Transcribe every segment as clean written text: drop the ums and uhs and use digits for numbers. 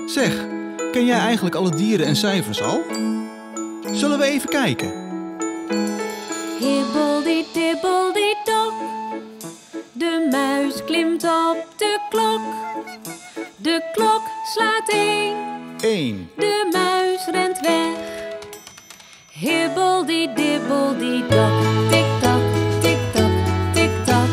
Zeg, ken jij eigenlijk alle dieren en cijfers al? Zullen we even kijken? Hibbeldiedibbeldiedok, de muis klimt op de klok. De klok slaat 1, 1. de muis rent weg. Hibbeldiedibbeldiedok, tik-tak, tik-tak, tik-tak.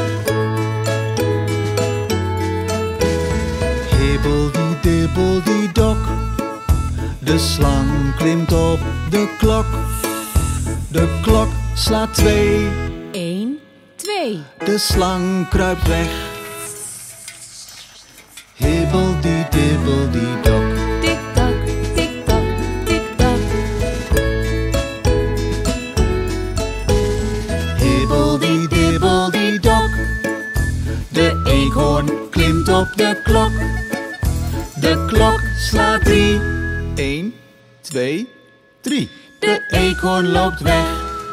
Hibbeldiedibbeldiedok, de slang klimt op de klok. De klok slaat 2, 1, 2. de slang kruipt weg. Hibbeldiedibbeldiedok. Tik-tak, tik-tak, tik-tak. Hibbeldiedibbeldiedok, de eekhoorn klimt op de klok. De klok slaat 3, 1, 2, 3. De eekhoorn loopt weg.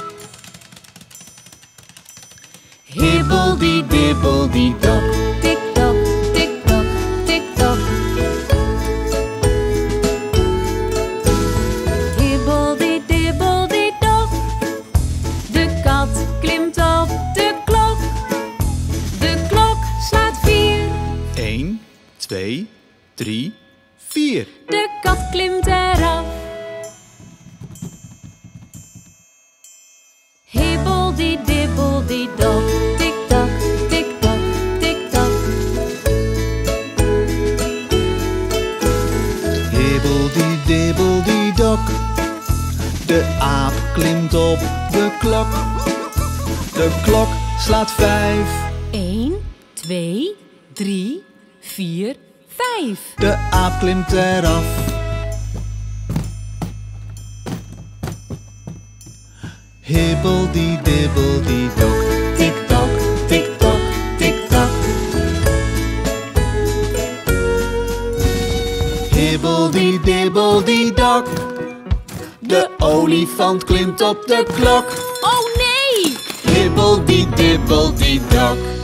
Hibbeldiedibbeldiedok. Tik-tak, tik-tak, tik-tak. Hibbeldiedibbeldiedok, de kat klimt op de klok. De klok slaat 4, 1, 2, 3, 4. de kat klimt eraf. Hibbeldiedibbeldiedok, tik-tak, tik-tak, tik-tak. Hibbeldiedibbeldiedok, de aap klimt op de klok. De klok slaat 5. 1, 2, 3, 4, 5. De aap klimt eraf. Hibbeldiedibbeldiedok, tik-tak, tik-tak, tik-tak. Hibbeldiedibbeldiedok, de olifant klimt op de klok. Oh nee! Hibbeldiedibbeldiedok.